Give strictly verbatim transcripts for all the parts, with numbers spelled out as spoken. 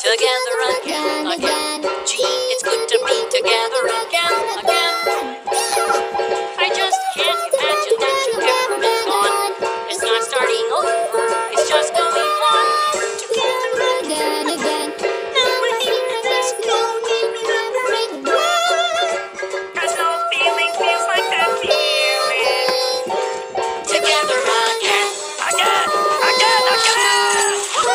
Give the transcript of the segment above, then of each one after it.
together again, again. Gee, it's good to be together again, again. I just can't imagine that you've ever been gone. It's not starting over, it's just going on. Together again, again. Now we're here and there's no need remembering why. 'Cause no feeling feels like that feeling. Together again, again, again, again.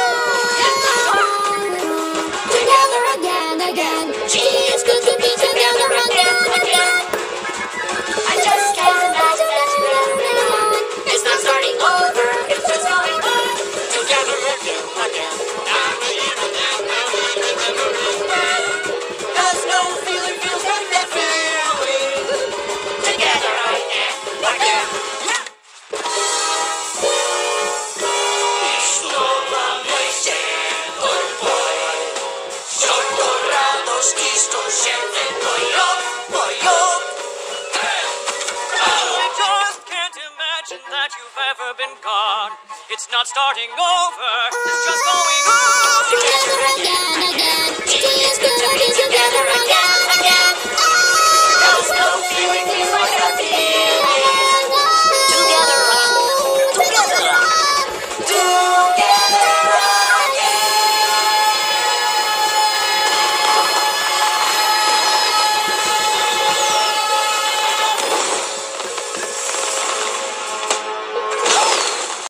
Together again, again. Gee, it's good to be together again, again. I just can't imagine that you've ever been gone. It's not starting over, it's just going on. Together again, again. Now we're here and now, now we're remembering why. 'Cause no feeling feels like that feeling. Together again, again. That you've ever been gone. It's not starting over, it's just going on. Together again, again. Gee, it's good to be together again.